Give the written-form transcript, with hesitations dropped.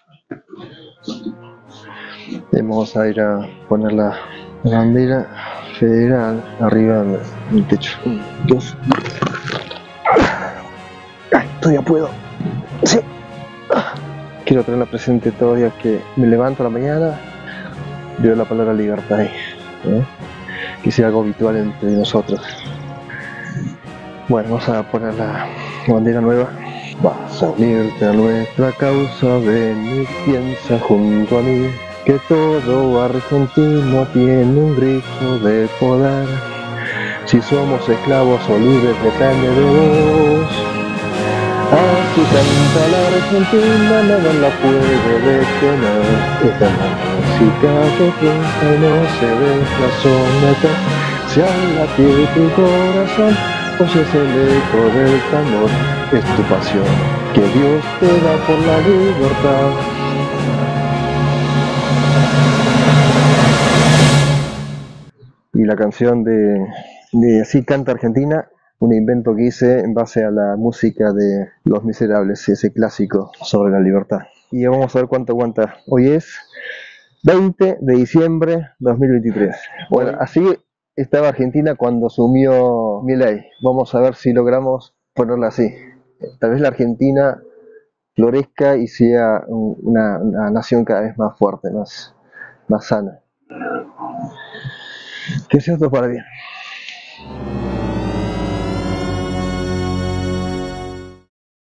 Vamos a ir a poner la bandera federal arriba en el techo. 1, 2. Todavía puedo. Sí. Quiero tenerla presente todos los días que me levanto a la mañana, veo la palabra libertad ahí, que sea algo habitual entre nosotros. Bueno, vamos a poner la bandera nueva. Vas a unirte a nuestra causa, ven y piensa junto a mí que todo argentino tiene un grito de poder. Si somos esclavos o libres depende de vos. Así canta la Argentina, nada la puede detener. Esta es la música que canta y no se deja someter. Si al latir tu corazón oyes el eco del tambor, es tu pasión que Dios te da por la libertad. Y la canción de Así canta Argentina, un invento que hice en base a la música de Los Miserables, ese clásico sobre la libertad. Y vamos a ver cuánto aguanta. Hoy es 20 de diciembre 2023. Bueno, así estaba Argentina cuando asumió Milei. Vamos a ver si logramos ponerla así. Tal vez la Argentina florezca y sea una nación cada vez más fuerte, más sana. Que sea todo para bien.